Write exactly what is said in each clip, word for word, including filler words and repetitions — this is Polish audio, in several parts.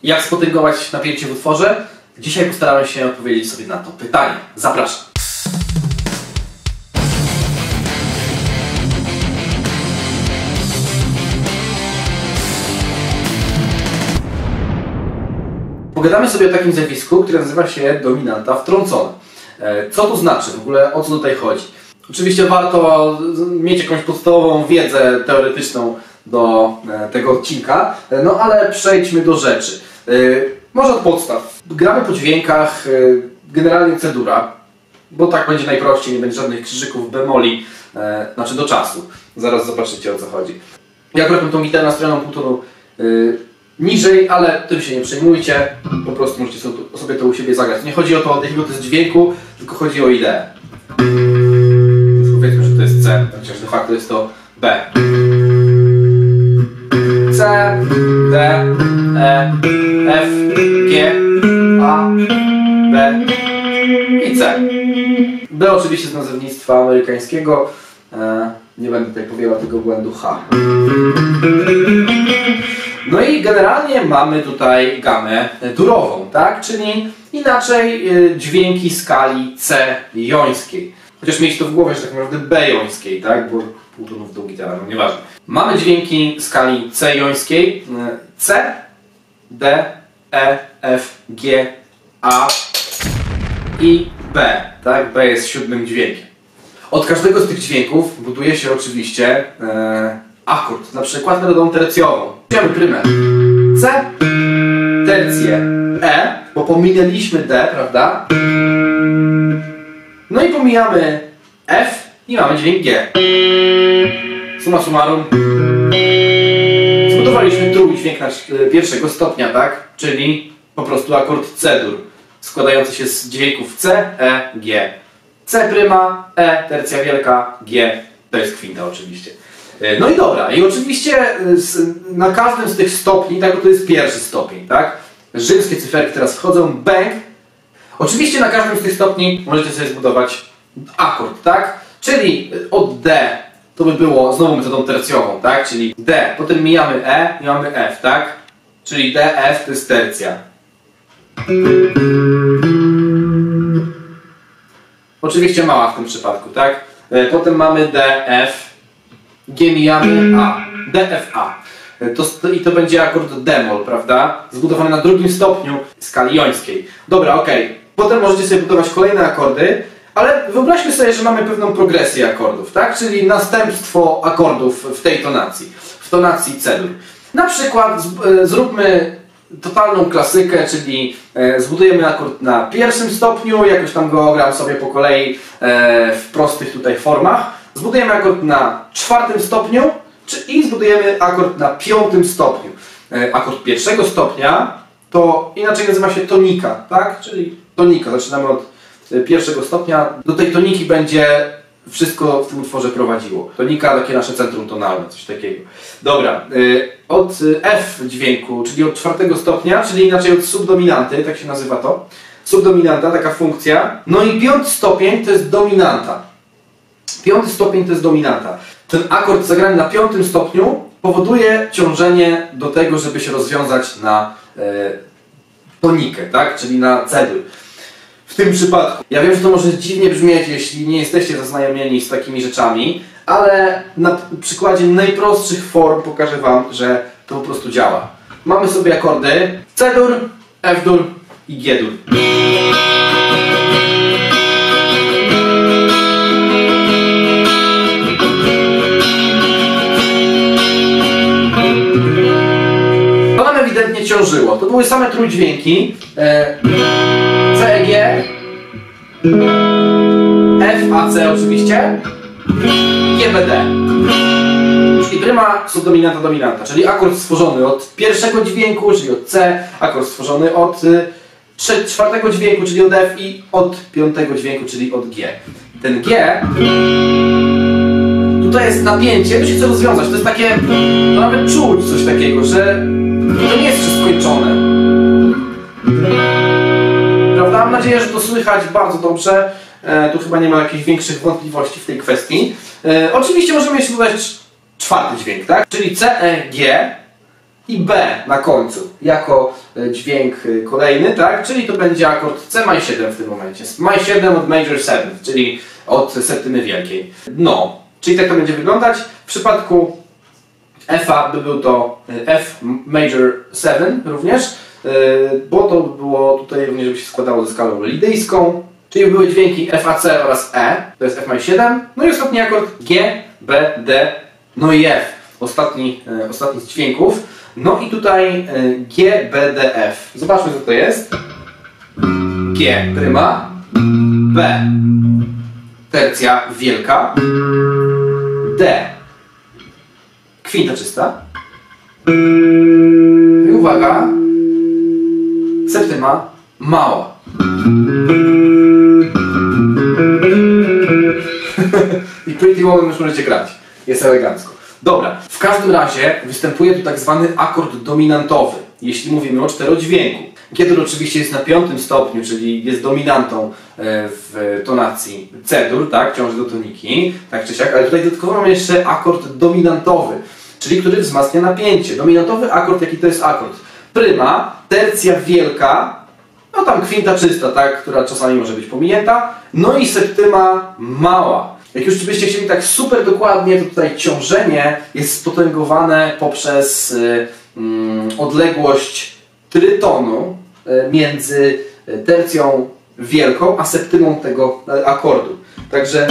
Jak spotęgować napięcie w utworze? Dzisiaj postaramy się odpowiedzieć sobie na to pytanie. Zapraszam. Pogadamy sobie o takim zjawisku, które nazywa się dominanta wtrącona. Co to znaczy? W ogóle o co tutaj chodzi? Oczywiście warto mieć jakąś podstawową wiedzę teoretyczną do tego odcinka, no ale przejdźmy do rzeczy. Może od podstaw. Gramy po dźwiękach, generalnie C-dura, bo tak będzie najprościej, nie będzie żadnych krzyżyków bemoli, znaczy do czasu. Zaraz zobaczycie, o co chodzi. Ja akurat mam tą gitarę nastrojoną pół tonu niżej, ale tym się nie przejmujcie, po prostu możecie sobie to u siebie zagrać. Nie chodzi o to, od jakiego to jest dźwięku, tylko chodzi o ideę. Więc powiedzmy, że to jest C, chociaż de facto jest to B. C, D, E, F, G, A, B i C. B oczywiście z nazewnictwa amerykańskiego. Nie będę tutaj powielał tego błędu H. No i generalnie mamy tutaj gamę durową, tak? Czyli inaczej dźwięki skali C-jońskiej. Chociaż mieć to w głowie, że tak naprawdę B-jońskiej, tak? Bo pół tonu w dół gitara, no nieważne. Mamy dźwięki skali C-jońskiej. C, D, E, F, G, A i B, tak? B jest siódmym dźwiękiem. Od każdego z tych dźwięków buduje się oczywiście e, akord, na przykład metodą tercjową. Mamy prymę C, tercję E, bo pominęliśmy D, prawda? No i pomijamy F i mamy dźwięk G. Summa summarum, zbudowaliśmy trójdźwięk pierwszego stopnia, tak? Czyli po prostu akord C-dur, składający się z dźwięków C, E, G. C pryma, E, tercja wielka, G, to jest kwinta oczywiście. No i dobra, i oczywiście na każdym z tych stopni, tak, bo to jest pierwszy stopień, tak? Rzymskie cyferki teraz wchodzą, bęk. Oczywiście na każdym z tych stopni możecie sobie zbudować akord, tak? Czyli od D to by było znowu metodą tercjową, tak? Czyli D, potem mijamy E i mamy F, tak? Czyli D, F to jest tercja. Oczywiście mała w tym przypadku, tak? Potem mamy D, F, G mijamy A, D, F, A. To, I to będzie akord d-moll, prawda? Zbudowany na drugim stopniu skali jońskiej. Dobra, okej. Okay. Potem możecie sobie budować kolejne akordy, ale wyobraźmy sobie, że mamy pewną progresję akordów, tak? Czyli następstwo akordów w tej tonacji, w tonacji C-dur. Na przykład z, zróbmy totalną klasykę, czyli e, zbudujemy akord na pierwszym stopniu, jakoś tam go gram sobie po kolei e, w prostych tutaj formach. Zbudujemy akord na czwartym stopniu czy, i zbudujemy akord na piątym stopniu. E, akord pierwszego stopnia to inaczej nazywa się tonika, tak? Czyli tonika. Zaczynamy od e, pierwszego stopnia. Do tej toniki będzie wszystko w tym utworze prowadziło. Tonika, takie nasze centrum tonalne, coś takiego. Dobra, y, od F dźwięku, czyli od czwartego stopnia, czyli inaczej od subdominanty, tak się nazywa to. Subdominanta, taka funkcja. No i piąty stopień to jest dominanta. Piąty stopień to jest dominanta. Ten akord zagrany na piątym stopniu powoduje ciążenie do tego, żeby się rozwiązać na y, tonikę, tak? Czyli na C-dur. W tym przypadku. Ja wiem, że to może dziwnie brzmieć, jeśli nie jesteście zaznajomieni z takimi rzeczami, ale na przykładzie najprostszych form pokażę Wam, że to po prostu działa. Mamy sobie akordy C-dur, F-dur i G-dur. To nam ewidentnie ciążyło. To były same trójdźwięki. C, E, G, F, A, C oczywiście, G, B, D. Czyli pryma, subdominanta, dominanta, czyli akord stworzony od pierwszego dźwięku, czyli od C, akord stworzony od y, czwartego dźwięku, czyli od F i od piątego dźwięku, czyli od G. Ten G, tutaj jest napięcie, to się chce rozwiązać, to jest takie, no nawet czuć coś takiego, że to nie jest wszystko skończone. Prawda? Mam nadzieję, że to słychać bardzo dobrze. E, tu chyba nie ma jakichś większych wątpliwości w tej kwestii. E, oczywiście możemy jeszcze dodać czwarty dźwięk, tak? Czyli C, E, G, i B na końcu jako dźwięk kolejny, tak? Czyli to będzie akord C maj siedem w tym momencie. maj siedem od major siedem, czyli od septymy wielkiej. No, czyli tak to będzie wyglądać. W przypadku F A by był to F major siedem również, bo to było tutaj również by się składało ze skalą lidyjską, czyli były dźwięki F A C oraz E, to jest F maj siedem, no i ostatni akord G, B, D, no i F, ostatni, ostatni z dźwięków. No i tutaj G, B, D, F. Zobaczmy, co to jest. G pryma, B tercja wielka, D kwinta czysta i uwaga, septyma mała. I Pretty Woman już możecie grać. Jest elegancko. Dobra, w każdym razie występuje tu tak zwany akord dominantowy, jeśli mówimy o czterodźwięku. G-dur oczywiście jest na piątym stopniu, czyli jest dominantą w tonacji C-dur, tak, ciąży do toniki, tak czy siak, ale tutaj dodatkowo mamy jeszcze akord dominantowy, czyli który wzmacnia napięcie. Dominantowy akord, jaki to jest akord? Pryma, tercja wielka, no tam kwinta czysta, tak, która czasami może być pominięta, no i septyma mała. Jak już byście chcieli tak super dokładnie, to tutaj ciążenie jest spotęgowane poprzez y, y, odległość trytonu y, między tercją wielką a septymą tego y, akordu. Także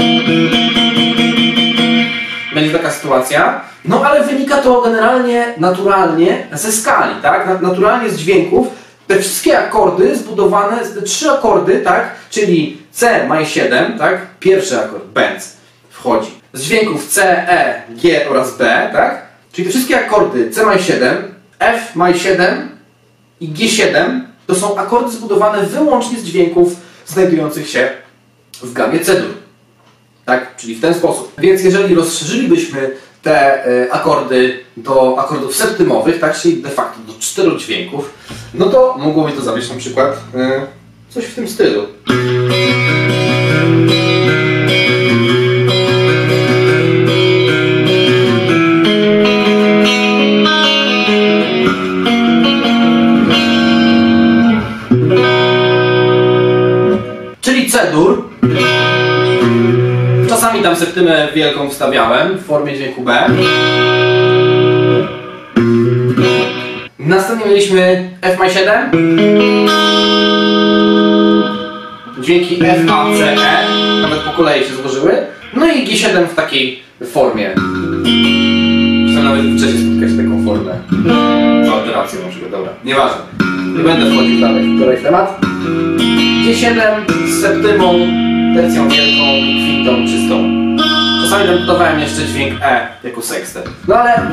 będzie taka sytuacja. No ale wynika to generalnie naturalnie ze skali, tak? Naturalnie z dźwięków. Te wszystkie akordy zbudowane, te trzy akordy, tak? Czyli C maj siedem, tak? Pierwszy akord, bęc, wchodzi. Z dźwięków C, E, G oraz B, tak? Czyli te wszystkie akordy C maj siedem, F maj siedem i G siedem to są akordy zbudowane wyłącznie z dźwięków znajdujących się w gamie C-dur. Tak? Czyli w ten sposób. Więc jeżeli rozszerzylibyśmy te y, akordy do akordów septymowych, tak? Czyli de facto do czterech dźwięków, no to mogłoby to zawieść na przykład y, coś w tym stylu. Czyli C-dur. Czasami tam septymę wielką wstawiałem w formie dźwięku B. Następnie mieliśmy F maj siedem. Dźwięki F, A, C, E. Nawet po kolei się złożyły. No i G siedem w takiej formie. Chcę nawet wcześniej spotkać taką formę. Z alternacją na przykład, dobra. Nieważne. Nie będę wchodził dalej wczoraj w temat. G siedem z septymą, tercją wielką i kwintą czystą. Czasami tam dodawałem jeszcze dźwięk E jako sextet. No ale...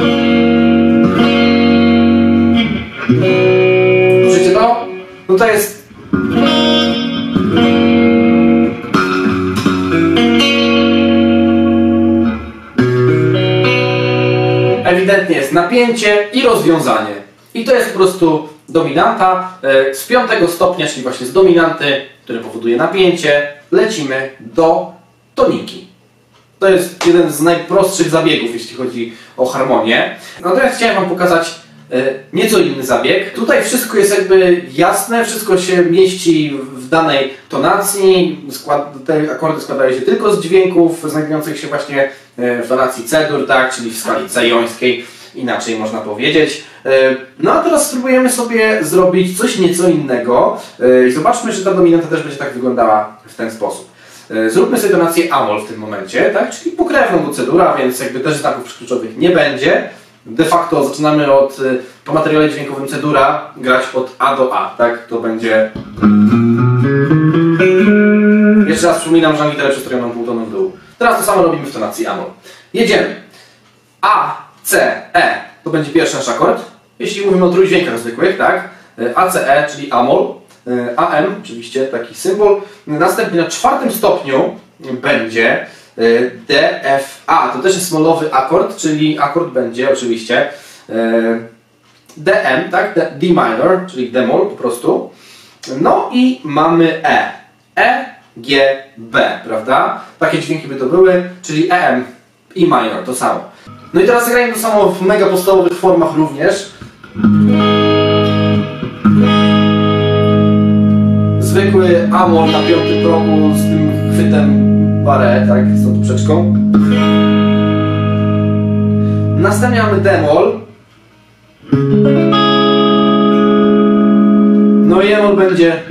Słyszycie to? No to jest... Ewidentnie jest napięcie i rozwiązanie. I to jest po prostu dominanta. Z piątego stopnia, czyli właśnie z dominanty, który powoduje napięcie, lecimy do toniki. To jest jeden z najprostszych zabiegów, jeśli chodzi o harmonię. Natomiast chciałem Wam pokazać nieco inny zabieg. Tutaj wszystko jest jakby jasne, wszystko się mieści w danej tonacji. Skład, te akordy składają się tylko z dźwięków znajdujących się właśnie w tonacji C-dur, tak, czyli w skali C-jońskiej, inaczej można powiedzieć. No a teraz spróbujemy sobie zrobić coś nieco innego i zobaczmy, czy ta dominanta też będzie tak wyglądała w ten sposób. Zróbmy sobie tonację A-moll w tym momencie, tak? Czyli pokrewną do C-dura, więc jakby też znaków kluczowych nie będzie. De facto zaczynamy od, po materiale dźwiękowym C-dura grać od A do A, tak? To będzie... Jeszcze raz przypominam, że na gitarę przestrojioną pół tonu w dół. Teraz to samo robimy w tonacji A-moll. Jedziemy. A, C, E to będzie pierwszy nasz akord. Jeśli mówimy o trójdźwiękach zwykłych, tak? A, C, E, czyli A-moll. A M, oczywiście taki symbol. Następnie na czwartym stopniu będzie D, F, A. To też jest molowy akord, czyli akord będzie oczywiście D M, tak? D, D minor, czyli D-moll po prostu. No i mamy E. E, G, B, prawda? Takie dźwięki by to były, czyli E M i minor, to samo. No i teraz zagrajmy to samo w mega podstawowych formach również. Zwykły amol na piątym progu z tym chwytem barre, tak, z tą poprzeczką. Następnie mamy d-moll. No i e-moll będzie.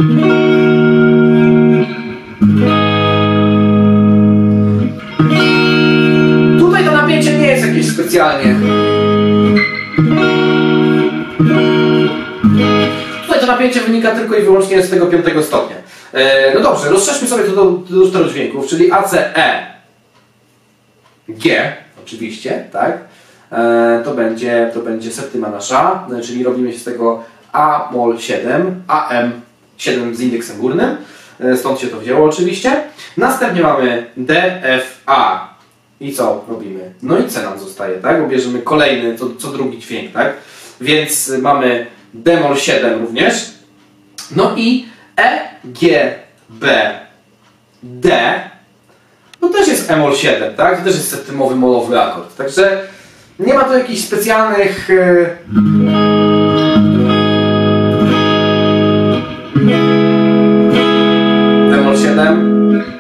Tutaj to napięcie nie jest jakieś specjalnie. Tutaj to napięcie wynika tylko i wyłącznie z tego piątego stopnia. E, no dobrze, rozszerzmy sobie to do, do czterech dźwięków, czyli A, C, E, G, oczywiście, tak? E, to będzie, to będzie septyma nasza, czyli robimy się z tego A moll siedem, A M siedem z indeksem górnym, e, stąd się to wzięło oczywiście. Następnie mamy D, F, A. I co robimy? No i C nam zostaje, tak? Bo bierzemy kolejny, co, co drugi dźwięk, tak? Więc mamy D moll siedem również. No i E, G, B, D. No też jest E moll siedem, tak? To też jest septymowy molowy akord. Także nie ma tu jakichś specjalnych... E moll siedem.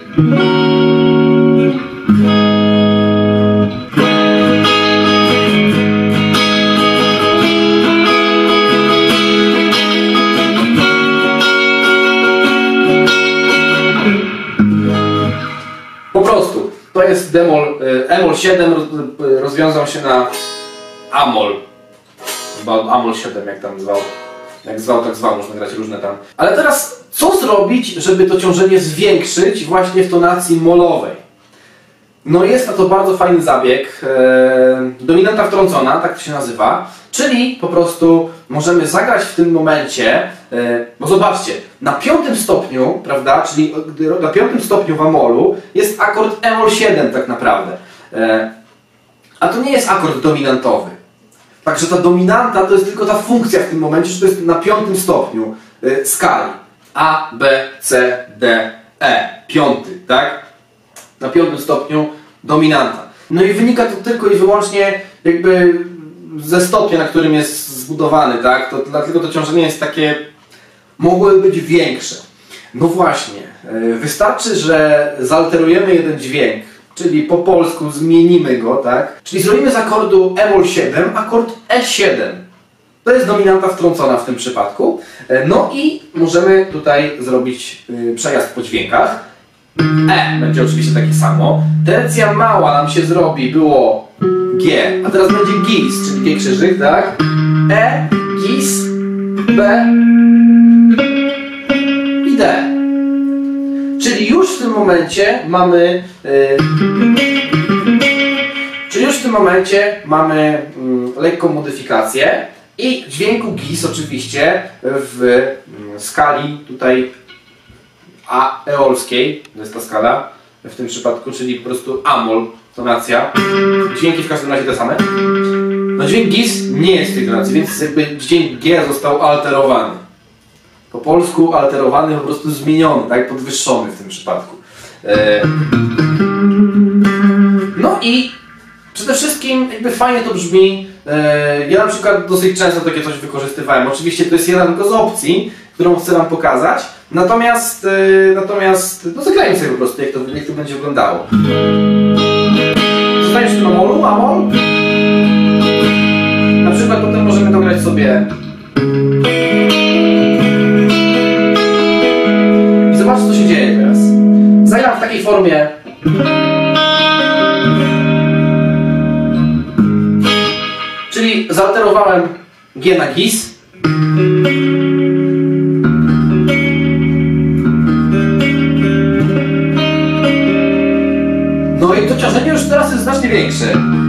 Po prostu, to jest d-moll, E moll siedem rozwiązał się na A moll. A moll siedem, jak tam zwał. Jak zwał, tak zwał, można grać różne tam. Ale teraz, co zrobić, żeby to ciążenie zwiększyć właśnie w tonacji molowej? No jest na to bardzo fajny zabieg. E, dominanta wtrącona, tak to się nazywa. Czyli po prostu możemy zagrać w tym momencie, e, bo zobaczcie, na piątym stopniu, prawda, czyli na piątym stopniu w A-mollu jest akord E moll siedem tak naprawdę. E, a to nie jest akord dominantowy. Także ta dominanta to jest tylko ta funkcja w tym momencie, że to jest na piątym stopniu e, skali. A, B, C, D, E. Piąty, tak? Na piątym stopniu dominanta. No i wynika to tylko i wyłącznie jakby ze stopnia, na którym jest zbudowany, tak? To, dlatego to ciążenie jest takie, mogłyby być większe. No właśnie, wystarczy, że zalterujemy jeden dźwięk, czyli po polsku zmienimy go, tak? Czyli zrobimy z akordu E moll siedem akord E siedem. To jest dominanta wtrącona w tym przypadku. No i możemy tutaj zrobić przejazd po dźwiękach. E będzie oczywiście takie samo. Tercja mała nam się zrobi, było G, a teraz będzie gis, czyli G krzyżyk, tak? E, gis, B i D. Czyli już w tym momencie mamy yy, czyli już w tym momencie mamy yy, lekką modyfikację i dźwięku gis oczywiście w yy, skali tutaj A eolskiej, to jest ta skala w tym przypadku, czyli po prostu A-moll tonacja. Dźwięki w każdym razie te same. No dźwięk gis nie jest w tej tonacji, więc jakby dźwięk G został alterowany. Po polsku alterowany, po prostu zmieniony, tak? Podwyższony w tym przypadku. E... No i przede wszystkim jakby fajnie to brzmi. E... Ja na przykład dosyć często takie coś wykorzystywałem. Oczywiście to jest jedna tylko z opcji, którą chcę wam pokazać. Natomiast, yy, natomiast no zagrajmy sobie po prostu, jak to, jak to będzie wyglądało. Zostaniesz w A-mollu, A-moll. Na przykład potem możemy dograć sobie. I zobaczcie, co się dzieje teraz. Zagram w takiej formie. Czyli zalterowałem G na gis. No i to ciążenie już teraz jest znacznie większe.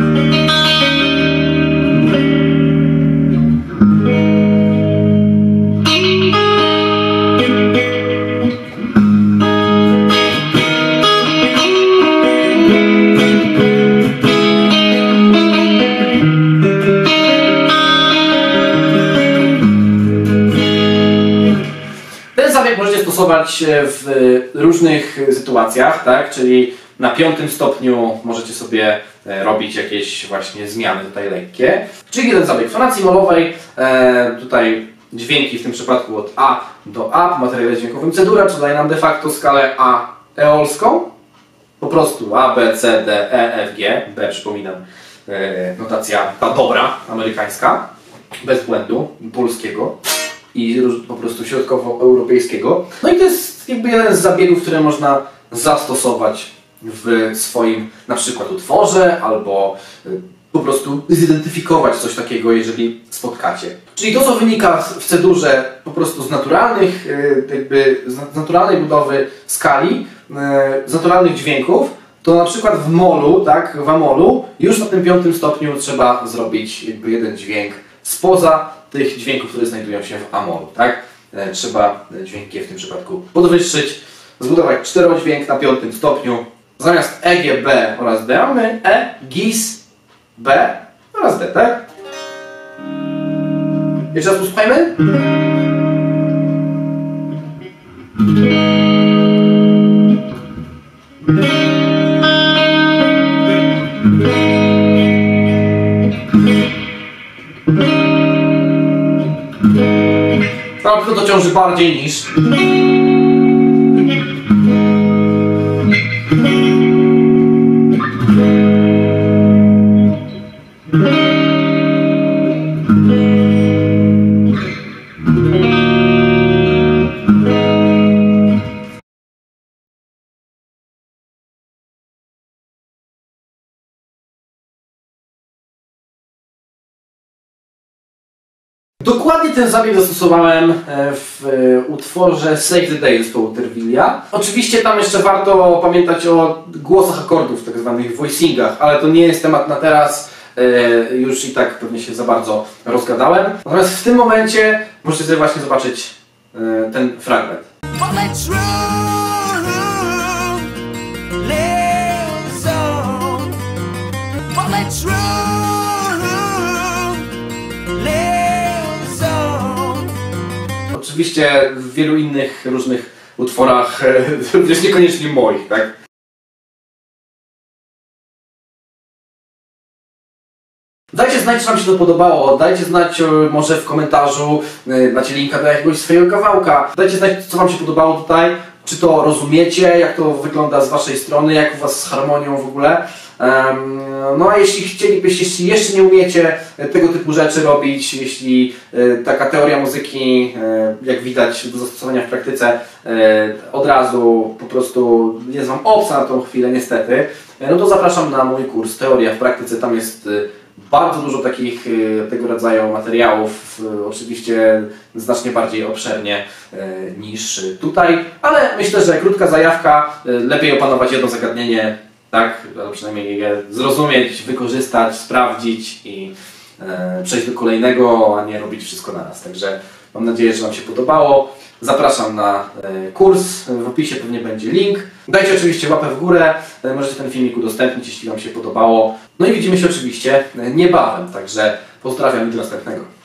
Ten zabieg możecie stosować w różnych sytuacjach, tak? Czyli na piątym stopniu możecie sobie robić jakieś właśnie zmiany tutaj lekkie. Czyli jeden zabieg fonacji molowej, e, tutaj dźwięki w tym przypadku od A do A, w materiale dźwiękowym C-dura, co daje nam de facto skalę A eolską. Po prostu A, B, C, D, E, F, G. B, przypominam, e, notacja ta dobra, amerykańska, bez błędu, polskiego i po prostu środkowoeuropejskiego. No i to jest jakby jeden z zabiegów, które można zastosować w swoim na przykład utworze, albo po prostu zidentyfikować coś takiego, jeżeli spotkacie. Czyli to, co wynika w C-durze po prostu z naturalnych, jakby z naturalnej budowy skali, z naturalnych dźwięków, to na przykład w molu, tak, w amolu, już na tym piątym stopniu trzeba zrobić jakby jeden dźwięk spoza tych dźwięków, które znajdują się w amolu, tak? Trzeba dźwięk G w tym przypadku podwyższyć, zbudować czterodźwięk na piątym stopniu. Zamiast E, G, B oraz D mamy E, Gis, B oraz D, tak? Jeszcze raz posłuchajmy. No, to ciąży bardziej niż... Dokładnie ten zabieg zastosowałem w utworze Save the Day zespołu Terwillia. Oczywiście tam jeszcze warto pamiętać o głosach akordów, tak zwanych voicingach, ale to nie jest temat na teraz, już i tak pewnie się za bardzo rozgadałem. Natomiast w tym momencie możecie sobie właśnie zobaczyć ten fragment. Oczywiście w wielu innych różnych utworach, również niekoniecznie moich, tak? Dajcie znać, czy wam się to podobało, dajcie znać może w komentarzu, macie linka do jakiegoś swojego kawałka, dajcie znać, co wam się podobało tutaj, czy to rozumiecie, jak to wygląda z waszej strony, jak u was z harmonią w ogóle. No a jeśli chcielibyście, jeśli jeszcze nie umiecie tego typu rzeczy robić, jeśli taka teoria muzyki, jak widać do zastosowania w praktyce, od razu po prostu jest wam obca na tą chwilę niestety, no to zapraszam na mój kurs Teoria w praktyce. Tam jest bardzo dużo takich tego rodzaju materiałów, oczywiście znacznie bardziej obszernie niż tutaj, ale myślę, że krótka zajawka, lepiej opanować jedno zagadnienie, tak, przynajmniej je zrozumieć, wykorzystać, sprawdzić i e, przejść do kolejnego, a nie robić wszystko naraz. Także mam nadzieję, że wam się podobało. Zapraszam na e, kurs, w opisie pewnie będzie link. Dajcie oczywiście łapę w górę, e, możecie ten filmik udostępnić, jeśli wam się podobało. No i widzimy się oczywiście niebawem, także pozdrawiam i do następnego.